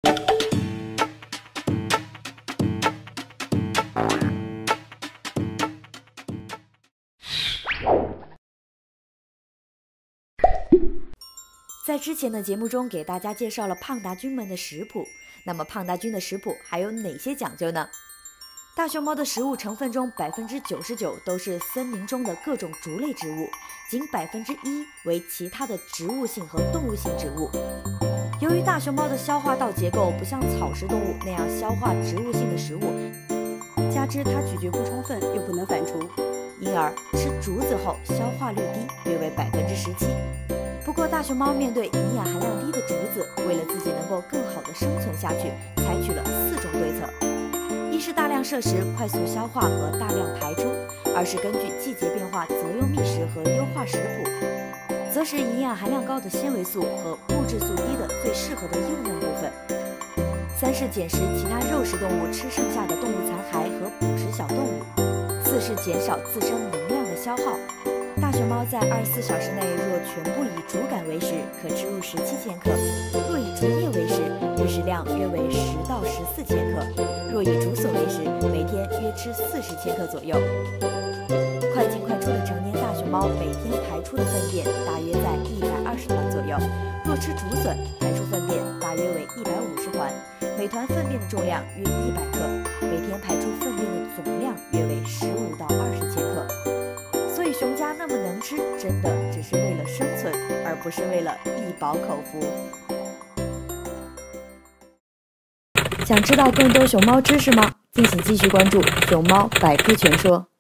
在之前的节目中给大家介绍了胖大军们的食谱，那么胖大军的食谱还有哪些讲究呢？大熊猫的食物成分中99%都是森林中的各种竹类植物，仅1%为其他的植物性和动物性植物。由于大熊猫的消化道结构不像草食动物那样消化植物性的食物， 加之它咀嚼不充分又不能反刍， 因而吃竹子后消化率低，约为17%。不过大熊猫面对营养含量低的竹子，为了自己能够更好的生存下去，采取了4种对策：一是大量摄食，快速消化和大量排出；二是根据季节变化择优觅食和优化食谱，择食营养含量高的纤维素和物质素低的最适合的幼嫩部分；三是减食其他肉食动物吃剩下的动物残骸和捕食小动物；四是减少自身能量的消耗。大熊猫在24小时内若全部以竹杆为食，可吃入17千克；若以竹叶为食，日食量约为10到14千克；若以竹笋为食，每天约吃40千克左右。快进快出的成年大熊猫每天排出的粪便大约在120团左右，若吃竹笋，排出粪便大约为150团，每团粪便的重量约100克，每天排出粪便的总量约为15到20千克。所以熊家那么能吃，真的只是为了生存，而不是为了一饱口福。想知道更多熊猫知识吗？敬请继续关注熊猫百科全说。